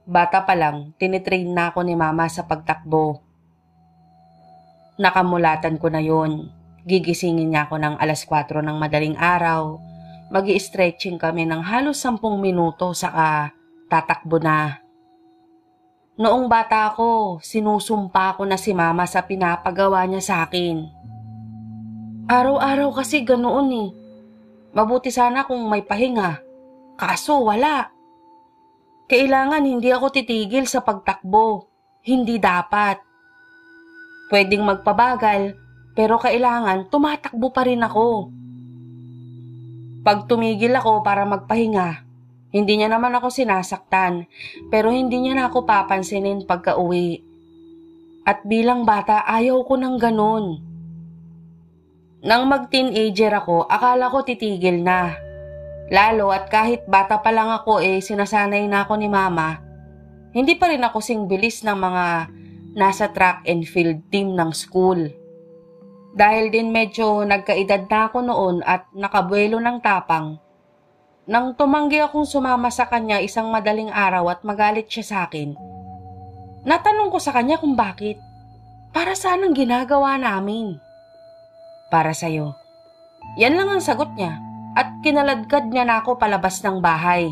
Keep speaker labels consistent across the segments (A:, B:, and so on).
A: Bata pa lang, tinitrain na ako ni mama sa pagtakbo. Nakamulatan ko na yon. Gigisingin niya ako ng 4:00 ng madaling araw. Magi-stretching kami ng halos 10 minuto saka tatakbo na. Noong bata ako, sinusumpa ko na si mama sa pinapagawa niya sa akin. Araw-araw kasi ganoon eh. Mabuti sana kung may pahinga. Kaso wala. Kailangan hindi ako titigil sa pagtakbo. Hindi dapat. Pwedeng magpabagal, pero kailangan tumatakbo pa rin ako. Pag tumigil ako para magpahinga, hindi niya naman ako sinasaktan, pero hindi niya na ako papansinin pagka-uwi. At bilang bata, ayaw ko ng ganun. Nang mag-teenager ako, akala ko titigil na. Lalo at kahit bata pa lang ako sinasanay na ako ni mama, hindi pa rin ako sing bilis ng mga nasa track and field team ng school. Dahil din medyo nagkaedad na ako noon at nakabuelo ng tapang, nang tumanggi akong sumama sa kanya isang madaling araw at magalit siya sa akin, natanong ko sa kanya kung bakit. Para saan ang ginagawa namin? Para sa'yo. Yan lang ang sagot niya. At kinaladkad niya na ako palabas ng bahay.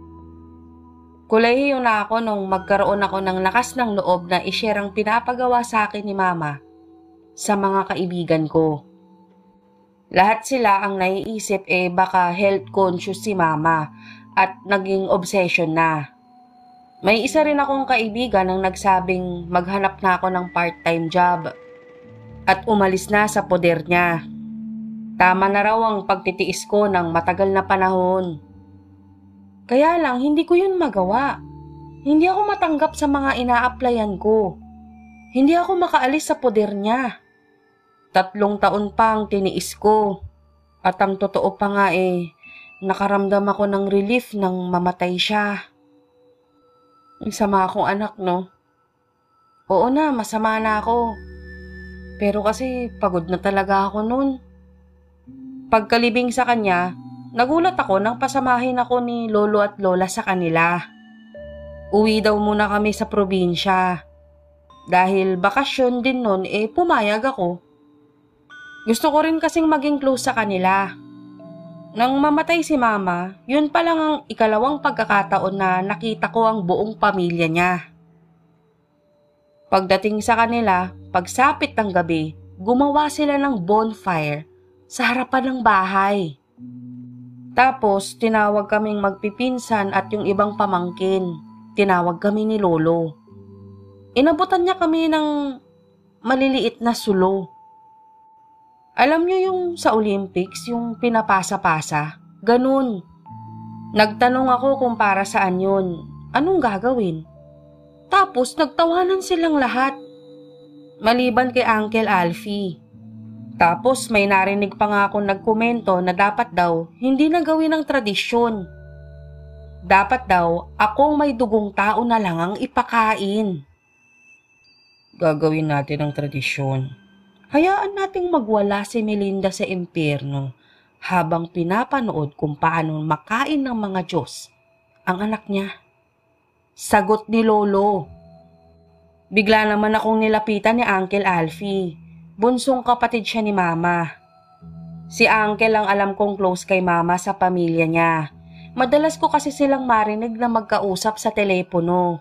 A: Kolehiyo na ako nung magkaroon ako ng lakas ng loob na i-share ang pinapagawa sa akin ni mama sa mga kaibigan ko. Lahat sila ang naiisip baka health conscious si mama at naging obsession na. May isa rin akong kaibigan ang nagsabing maghanap na ako ng part-time job at umalis na sa poder niya. Tama na raw ang pagtitiis ko ng matagal na panahon. Kaya lang, hindi ko yun magawa. Hindi ako matanggap sa mga ina-applyan ko. Hindi ako makaalis sa poder niya. 3 taon pa ang tiniis ko. At ang totoo pa nga nakaramdam ako ng relief nang mamatay siya. Ang sama akong anak, no? Oo na, masama na ako. Pero kasi pagod na talaga ako nun. Pagkalibing sa kanya, nagulat ako nang pasamahin ako ni lolo at lola sa kanila. Uwi daw muna kami sa probinsya. Dahil bakasyon din nun, pumayag ako. Gusto ko rin kasing maging close sa kanila. Nang mamatay si mama, yun pa lang ang ikalawang pagkakataon na nakita ko ang buong pamilya niya. Pagdating sa kanila, pagsapit ng gabi, gumawa sila ng bonfire sa harapan ng bahay. Tapos, tinawag kaming magpipinsan at yung ibang pamangkin. Tinawag kami ni lolo. Inabutan niya kami ng maliliit na sulo. Alam niyo yung sa Olympics, yung pinapasa-pasa? Ganun. Nagtanong ako kung para saan yun. Anong gagawin? Tapos, nagtawanan silang lahat. Maliban kay Uncle Alfie. Tapos may narinig pa nga akong nagkomento na dapat daw hindi na gawin ang tradisyon. Dapat daw akong may dugong tao na lang ang ipakain. Gagawin natin ang tradisyon. Hayaan nating magwala si Melinda sa impyerno habang pinapanood kung paano makain ng mga Diyos ang anak niya. Sagot ni Lolo. Bigla naman akong nilapitan ni Uncle Alfie. Bunsong kapatid siya ni Mama. Si Uncle ang alam kong close kay Mama sa pamilya niya. Madalas ko kasi silang marinig na magkausap sa telepono.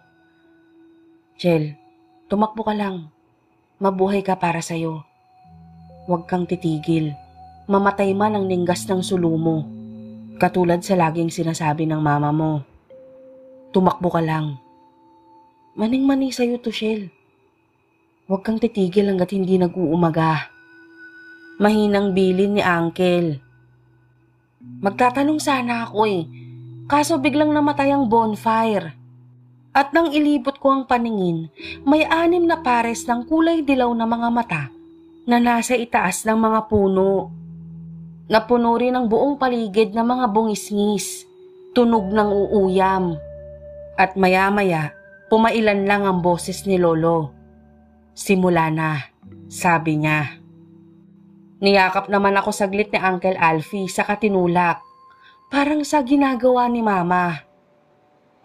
A: Jel, tumakbo ka lang. Mabuhay ka para sa'yo. Huwag kang titigil. Mamatay man ang ninggas ng sulo mo. Katulad sa laging sinasabi ng mama mo. Tumakbo ka lang. Maning-mani sa'yo to, Shel. Huwag kang titigil hanggat hindi nag-uumaga. Mahinang bilin ni Uncle. Magtatanong sana ako kaso biglang namatay ang bonfire. At nang ilibot ko ang paningin, may 6 na pares ng kulay dilaw na mga mata na nasa itaas ng mga puno. Napuno rin ang buong paligid ng mga bungisngis, tunog ng uuyam. At maya-maya, pumailan lang ang boses ni Lolo. Simula na, sabi niya. Niyakap naman ako saglit ni Uncle Alfie sa katinulak, parang sa ginagawa ni Mama.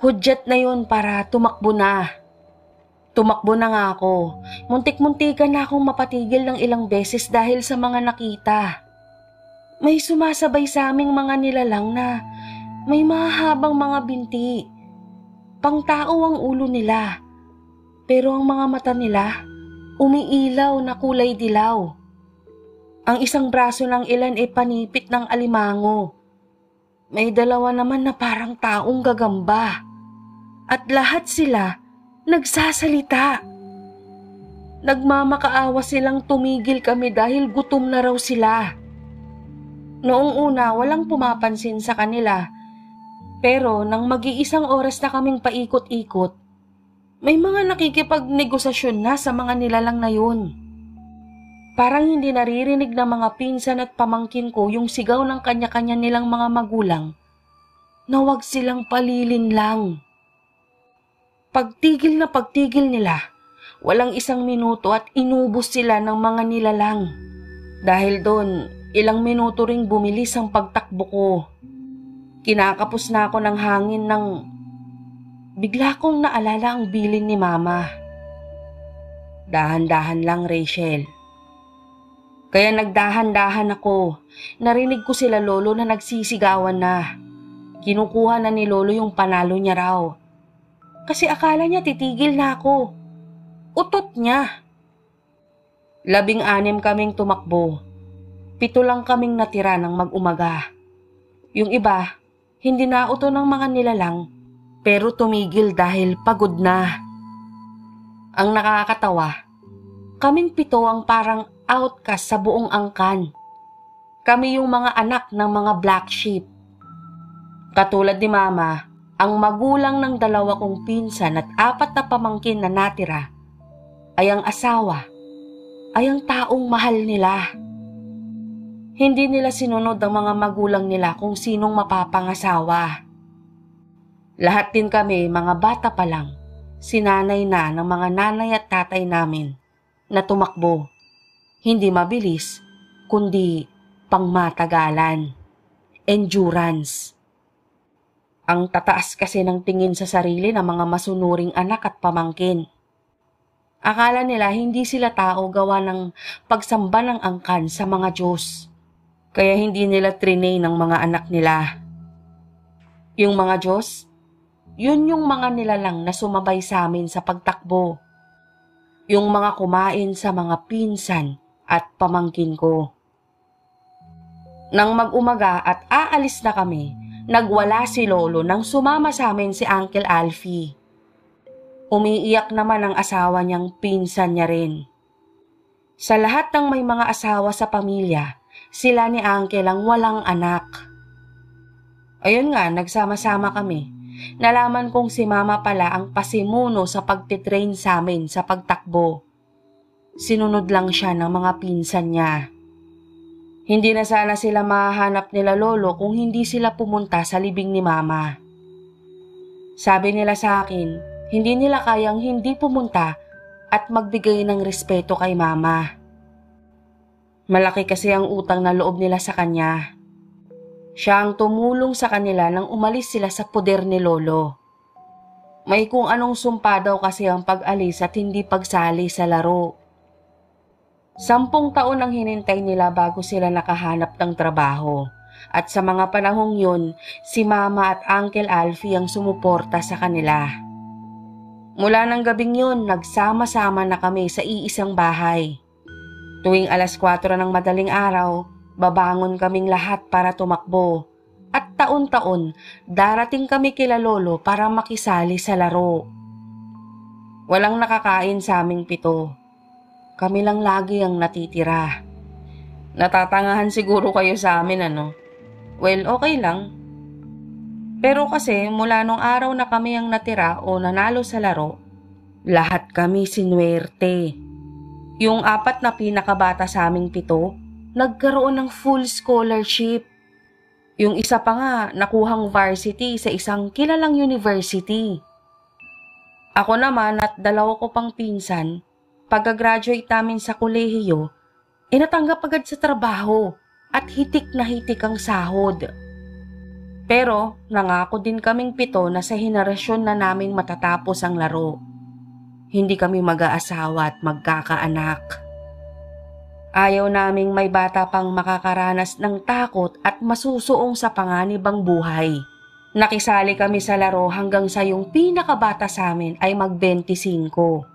A: Hudyat na yun para tumakbo na. Tumakbo na nga ako. Muntik-muntikan na akong mapatigil ng ilang beses dahil sa mga nakita. May sumasabay sa aming mga nilalang na may mahabang mga binti. Pangtao ang ulo nila. Pero ang mga mata nila, umiilaw na kulay dilaw. Ang isang braso ng ilan ay panipit ng alimango. May dalawa naman na parang taong gagamba. At lahat sila nagsasalita. Nagmamakaawa silang tumigil kami dahil gutom na raw sila. Noong una walang pumapansin sa kanila. Pero nang mag-iisang oras na kaming paikot-ikot, may mga nakikipagnegosasyon na sa mga nilalang na yun. Parang hindi naririnig ng mga pinsan at pamangkin ko yung sigaw ng kanya-kanya nilang mga magulang na wag silang palilin lang. Pagtigil na pagtigil nila, walang isang minuto at inubos sila ng mga nilalang. Dahil doon, ilang minuto ring bumilis ang pagtakbo ko. Kinakapos na ako ng hangin nang bigla kong naalala ang bilin ni Mama. Dahan-dahan lang, Rachel. Kaya nagdahan-dahan ako. Narinig ko sila lolo na nagsisigawan na. Kinukuha na ni lolo yung panalo niya raw. Kasi akala niya titigil na ako. Utot niya. 16 kaming tumakbo. 7 lang kaming natira ng mag-umaga. Yung iba, hindi nauto ng mga nilalang, pero tumigil dahil pagod na. Ang nakakatawa, kaming 7 ang parang outcast sa buong angkan. Kami yung mga anak ng mga black sheep. Katulad ni Mama, ang magulang ng 2 kong pinsan at 4 na pamangkin na natira ay ang asawa, ay ang taong mahal nila. Hindi nila sinunod ang mga magulang nila kung sinong mapapangasawa. Lahat din kami, mga bata pa lang, sinanay na ng mga nanay at tatay namin na tumakbo. Hindi mabilis, kundi pangmatagalan. Endurance. Ang tataas kasi ng tingin sa sarili ng mga masunuring anak at pamangkin. Akala nila hindi sila tao gawa ng pagsamba ng angkan sa mga Diyos. Kaya hindi nila trinay ng mga anak nila. Yung mga Diyos, yun yung mga nilalang na sumabay sa amin sa pagtakbo. Yung mga kumain sa mga pinsan at pamangkin ko. Nang mag-umaga at aalis na kami, nagwala si Lolo nang sumama sa amin si Uncle Alfie. Umiiyak naman ang asawa niyang pinsan niya rin. Sa lahat ng may mga asawa sa pamilya, sila ni Uncle ang walang anak. Ayun nga, nagsama-sama kami. Nalaman kong si Mama pala ang pasimuno sa pagtitrain sa amin sa pagtakbo. Sinunod lang siya ng mga pinsan niya. Hindi na sana sila mahahanap nila Lolo kung hindi sila pumunta sa libing ni Mama. Sabi nila sa akin, hindi nila kayang hindi pumunta at magbigay ng respeto kay Mama. Malaki kasi ang utang na loob nila sa kanya. Siya ang tumulong sa kanila nang umalis sila sa poder ni Lolo. May kung anong sumpa daw kasi ang pag-alis at hindi pagsali sa laro. 10 taon ang hinintay nila bago sila nakahanap ng trabaho. At sa mga panahong yun, si Mama at Uncle Alfie ang sumuporta sa kanila. Mula ng gabing yun, nagsama-sama na kami sa iisang bahay. Tuwing 4:00 ng madaling araw, babangon kaming lahat para tumakbo. At taon-taon, darating kami kila Lolo para makisali sa laro. Walang nakakain sa aming 7. Kami lang lagi ang natitira. Natatangahan siguro kayo sa amin, ano? Well, okay lang. Pero kasi mula nung araw na kami ang natira o nanalo sa laro, lahat kami sinuwerte. Yung 4 na pinakabata sa aming 7, nagkaroon ng full scholarship. Yung isa pa nga, nakuhang varsity sa isang kilalang university. Ako naman at 2 ko pang pinsan, pagka-graduate namin sa kolehiyo, natanggap agad sa trabaho at hitik na hitik ang sahod. Pero nangako din kaming 7 na sa henerasyon na naming matatapos ang laro. Hindi kami mag-aasawa at magkakaanak. Ayaw naming may bata pang makakaranas ng takot at masusuong sa panganibang buhay. Nakisali kami sa laro hanggang sa yung pinakabata sa amin ay mag-25.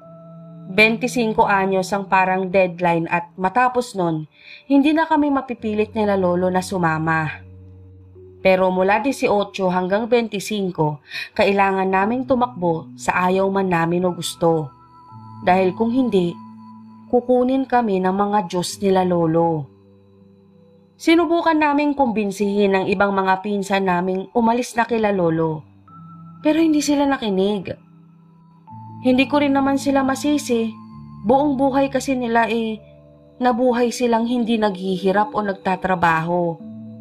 A: 25 anyos ang parang deadline at matapos nun, hindi na kami mapipilit nila lolo na sumama. Pero mula 18 hanggang 25, kailangan naming tumakbo sa ayaw man namin o gusto. Dahil kung hindi, kukunin kami ng mga Diyos nila lolo. Sinubukan naming kumbinsihin ng ibang mga pinsan naming umalis na kila lolo. Pero hindi sila nakinig. Hindi ko rin naman sila masisi. Buong buhay kasi nila nabuhay silang hindi naghihirap o nagtatrabaho.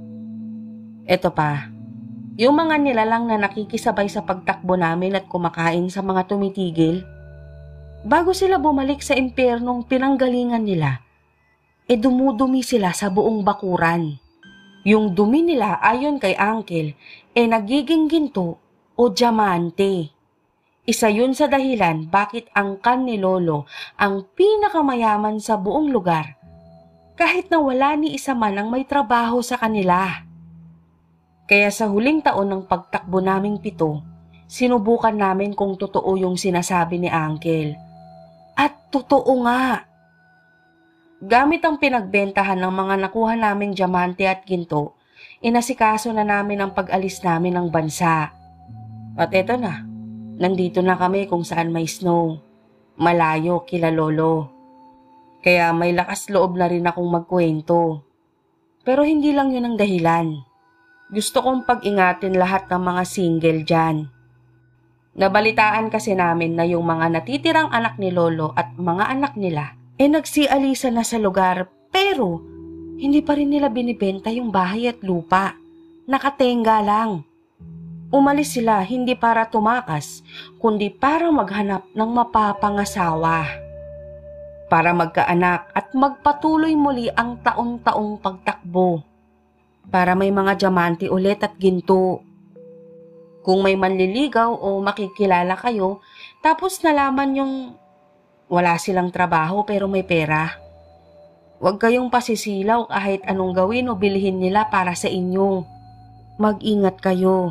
A: Eto pa, yung mga nilalang na nakikisabay sa pagtakbo namin at kumakain sa mga tumitigil, bago sila bumalik sa impyernong pinanggalingan nila, dumudumi sila sa buong bakuran. Yung dumi nila ayon kay Uncle, nagiging ginto o diamante. Isa yun sa dahilan bakit ang kan ni Lolo ang pinakamayaman sa buong lugar, kahit na wala ni isa man ang may trabaho sa kanila. Kaya sa huling taon ng pagtakbo naming 7, sinubukan namin kung totoo yung sinasabi ni Uncle. At totoo nga. Gamit ang pinagbentahan ng mga nakuha naming diamante at ginto, inasikaso na namin ang pag-alis namin ng bansa. At eto na, nandito na kami kung saan may snow, malayo kila lolo. Kaya may lakas loob na rin akong magkwento. Pero hindi lang yun ang dahilan. Gusto kong pag-ingatin lahat ng mga single dyan. Nabalitaan kasi namin na yung mga natitirang anak ni Lolo at mga anak nila nagsialisa na sa lugar, pero hindi pa rin nila binibenta yung bahay at lupa. Nakatenga lang. Umalis sila hindi para tumakas, kundi para maghanap ng mapapangasawa. Para magkaanak at magpatuloy muli ang taon-taong pagtakbo. Para may mga diamante ulit at ginto. Kung may manliligaw o makikilala kayo, tapos nalaman yung wala silang trabaho pero may pera, huwag kayong pasisilaw kahit anong gawin o bilhin nila para sa inyo. Mag-ingat kayo.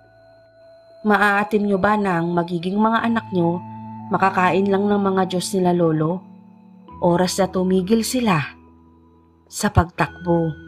A: Maaatim nyo ba na ang magiging mga anak nyo makakain lang ng mga Diyos nila lolo? Oras na tumigil sila sa pagtakbo.